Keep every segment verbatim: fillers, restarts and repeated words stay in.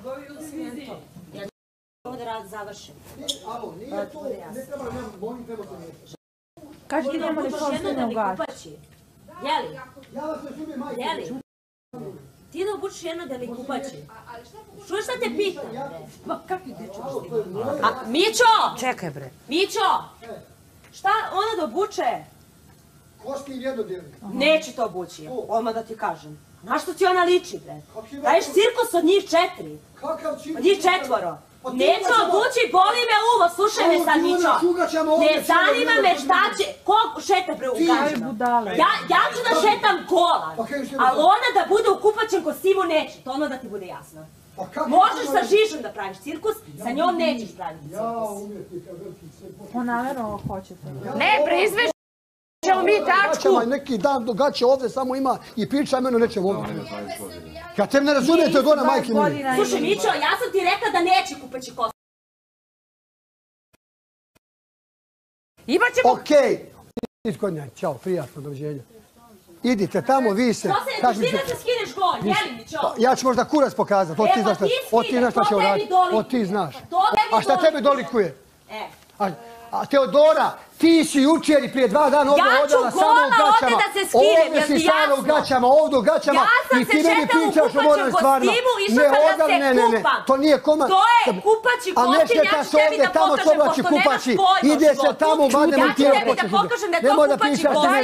Ja ovo da završim. Alo, nije to, ne treba nam, molim treba to nešto. Kaži ti njemu nešto sve ne ugači. Jeli? Ja vas ne čujem, majke. Jeli? Ti da obučiš jedno da mi kupači. Čuješ šta te pitam, bre? Ma kakvi dečko što ti? Mićo! Čekaj, bre. Mićo! Šta ona da obuče? Kostim jednodjelnik. Neće to obući, odmah da ti kažem. Na što ti ona liči, bre? Daješ cirkus od njih četiri. Kakav cirkus? Od njih četvoro. Neću obući, boli me uvo, slušaj me sad, Mićo. Ne zanima me šta će, ko šeta bre u gađama. Ja ću da šetam kola, ali ona da bude u kupaćem kostimu neće, to ono da ti bude jasno. Možeš sa Žižom da praviš cirkus, sa njom nećeš praviti cirkus. On namjerno hoće to. Ne, preizveš ćemo mi tačku. Neki dan događa ovdje samo ima i priča, mene nećemo ovdje. Ja te ne razumijete od ona, majke mi. Slušaj, Mićo, ja sam ti rekla da neće kupaći kostim. Imaćemo... Okej. Iskodnja, čao, prijatno, doviđenja. Idite tamo, vi se... Što se, ti da se skineš gol, jeli Mićo? Ja ću možda kurac pokazati, od ti znaš šta će uraditi. Od ti znaš. A šta tebi dolikuje? E. A Teodora, ti si jučer i prije dva dana ovdje hodala samo u gaćama. Ja ću gola ovdje da se skinem, jel ti jasno? Ovdje si stvarno u gaćama, ovdje u gaćama. Ja sam se šetala u kupaćem kostimu, išla sam da se kupam. To nije komad. To je kupaći kostim, ja ću tebi da pokažem, pošto nemaš pojma. Ide se tamo, vadem u tijelo. Ja ću tebi da pokažem da je to kupaći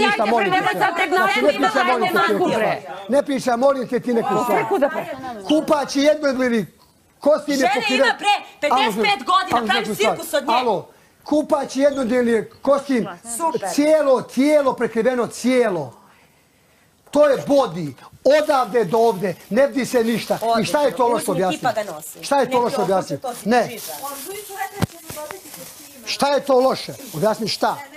kostim. Ne pričaj, molim te ti neku stvar. Kupaći jednodlini kostim je pokriven. Žene ima pre pedeset pet godina, pravi cirkus od nje. Kupaći jednodjelni kostim, cijelo tijelo prekriveno, cijelo. To je body, odavde do ovde, ne vidi se ništa. I šta je to loše objasniti? Šta je to loše objasniti? Ne. Šta je to loše? Objasni šta?